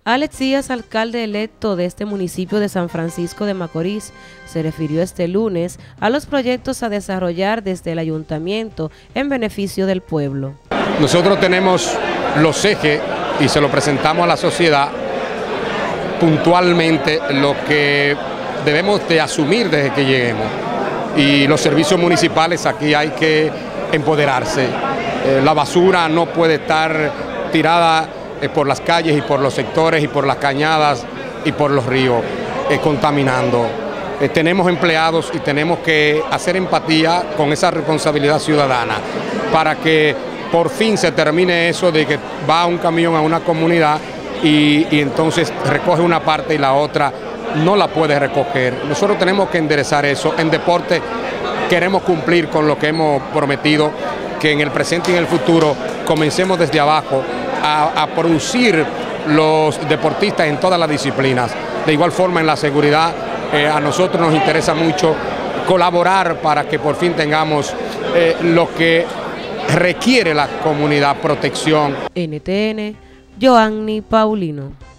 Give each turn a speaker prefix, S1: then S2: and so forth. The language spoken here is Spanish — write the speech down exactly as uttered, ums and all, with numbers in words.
S1: Alex Díaz, alcalde electo de este municipio de San Francisco de Macorís, se refirió este lunes a los proyectos a desarrollar desde el ayuntamiento en beneficio del pueblo.
S2: Nosotros tenemos los ejes y se lo presentamos a la sociedad puntualmente lo que debemos de asumir desde que lleguemos. Y los servicios municipales aquí hay que empoderarse. Eh, la basura no puede estar tirada eh, por las calles y por los sectores y por las cañadas y por los ríos, eh, contaminando. Eh, tenemos empleados y tenemos que hacer empatía con esa responsabilidad ciudadana para que por fin se termine eso de que va un camión a una comunidad y, y entonces recoge una parte y la otra no la puede recoger. Nosotros tenemos que enderezar eso. En deporte queremos cumplir con lo que hemos prometido, que en el presente y en el futuro comencemos desde abajo a, a producir los deportistas en todas las disciplinas. De igual forma en la seguridad, eh, a nosotros nos interesa mucho colaborar para que por fin tengamos eh, lo que requiere la comunidad, protección.
S1: N T N, Joanny Paulino.